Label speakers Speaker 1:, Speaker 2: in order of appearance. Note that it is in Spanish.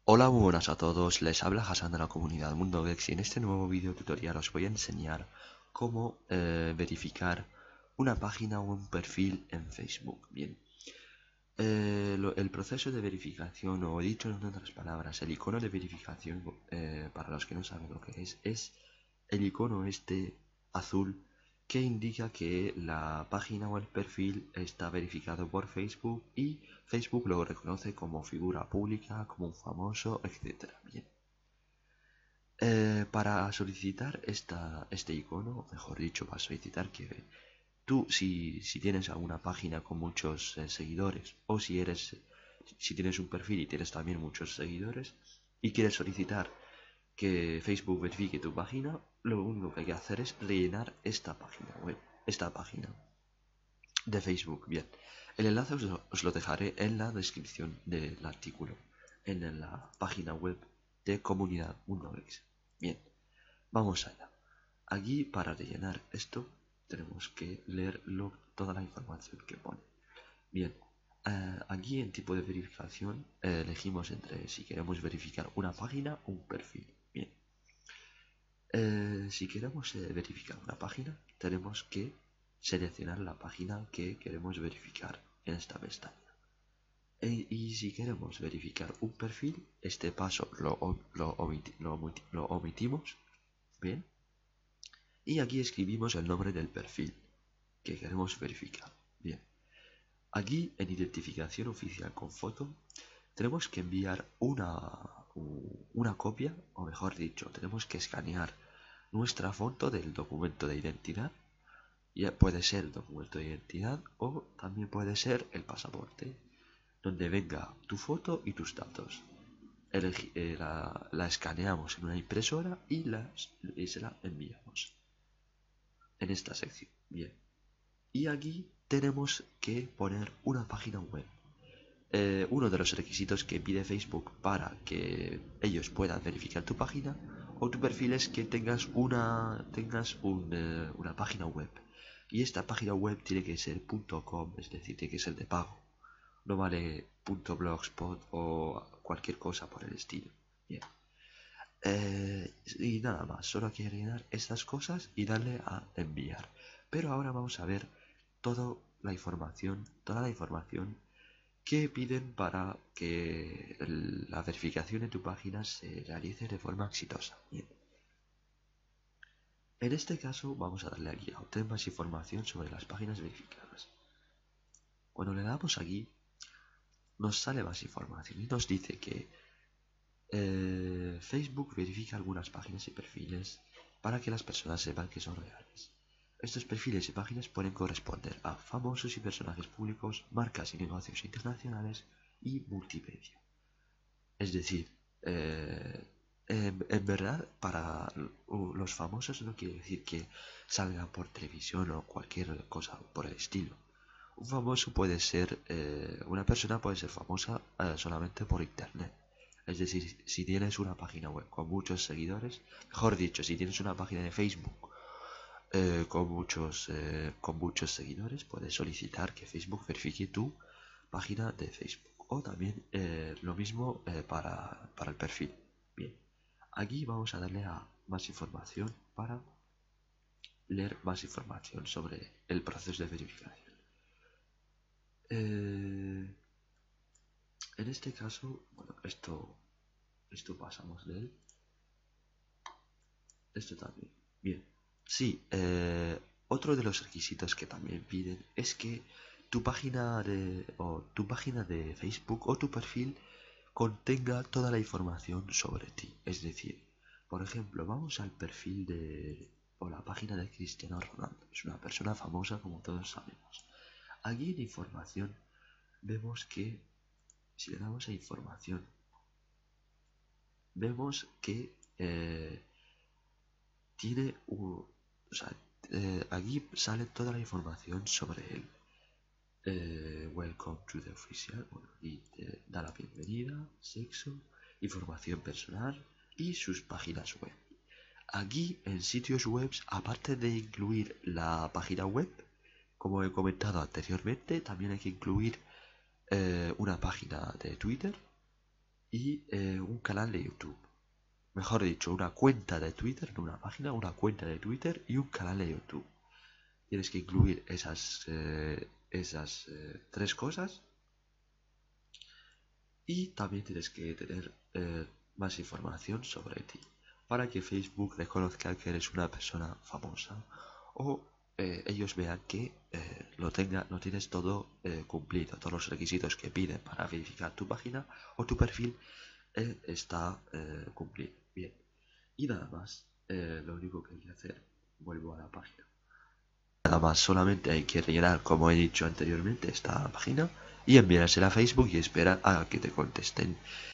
Speaker 1: Hola, muy buenas a todos, les habla Hassan de la comunidad MundoGeeks y en este nuevo video tutorial os voy a enseñar cómo verificar una página o un perfil en Facebook. Bien, el proceso de verificación, o dicho en otras palabras, el icono de verificación, para los que no saben lo que es el icono este azul que indica que la página o el perfil está verificado por Facebook y Facebook lo reconoce como figura pública, como un famoso, etcétera. Bien. Para solicitar este icono, mejor dicho, para solicitar que tú, si tienes alguna página con muchos seguidores, o si tienes un perfil y tienes también muchos seguidores, y quieres solicitar que Facebook verifique tu página, lo único que hay que hacer es rellenar esta página web, esta página de Facebook. Bien, el enlace os lo dejaré en la descripción del artículo, en la página web de Comunidad MundoGeeks. Bien, vamos allá. Aquí para rellenar esto tenemos que leer toda la información que pone. Bien, aquí en tipo de verificación elegimos entre si queremos verificar una página o un perfil. Bien, si queremos verificar una página tenemos que seleccionar la página que queremos verificar en esta pestaña. Y si queremos verificar un perfil, este paso lo omitimos. Bien, y aquí escribimos el nombre del perfil que queremos verificar. Bien, aquí en identificación oficial con foto tenemos que enviar una copia, o mejor dicho, tenemos que escanear nuestra foto del documento de identidad. Ya puede ser el documento de identidad o también puede ser el pasaporte, donde venga tu foto y tus datos. La escaneamos en una impresora y se la enviamos en esta sección. Bien. Y aquí tenemos que poner una página web. Uno de los requisitos que pide Facebook para que ellos puedan verificar tu página o tu perfil es que tengas una página web. Y esta página web tiene que ser .com, es decir, tiene que ser de pago. No vale .blogspot o cualquier cosa por el estilo. Bien. Y nada más, solo hay que rellenar estas cosas y darle a enviar. Pero ahora vamos a ver toda la información que piden para que la verificación de tu página se realice de forma exitosa. Bien. En este caso vamos a darle aquí a obtener más información sobre las páginas verificadas. Cuando le damos aquí nos sale más información y nos dice que Facebook verifica algunas páginas y perfiles para que las personas sepan que son reales. Estos perfiles y páginas pueden corresponder a famosos y personajes públicos, marcas y negocios internacionales y multimedia. Es decir, en verdad para los famosos no quiere decir que salgan por televisión o cualquier cosa por el estilo. Un famoso puede ser, una persona puede ser famosa solamente por internet. Es decir, si tienes una página web con muchos seguidores, mejor dicho, si tienes una página de Facebook con muchos seguidores, puedes solicitar que Facebook verifique tu página de Facebook. O también lo mismo para el perfil. Bien, aquí vamos a darle a más información para leer más información sobre el proceso de verificación. En este caso, bueno, esto pasamos de él. Esto también. Bien. Sí, otro de los requisitos que también piden es que tu página de Facebook o tu perfil contenga toda la información sobre ti. Es decir, por ejemplo, vamos al perfil o la página de Cristiano Ronaldo. Es una persona famosa como todos sabemos. Aquí en información vemos que si le damos a información, vemos que tiene o sea, aquí sale toda la información sobre él. Welcome to the official. Bueno, y te da la bienvenida, sexo, información personal y sus páginas web. Aquí en sitios web, aparte de incluir la página web, como he comentado anteriormente, también hay que incluir una página de Twitter y un canal de YouTube. Mejor dicho, una cuenta de Twitter, no una página, una cuenta de Twitter y un canal de YouTube. Tienes que incluir esas tres cosas y también tienes que tener más información sobre ti para que Facebook reconozca que eres una persona famosa o ellos vean que lo tienes todo cumplido, todos los requisitos que piden para verificar tu página o tu perfil está cumplido. Bien, y nada más, lo único que hay que hacer, vuelvo a la página. Nada más, solamente hay que rellenar, como he dicho anteriormente, esta página y enviársela a Facebook y esperar a que te contesten.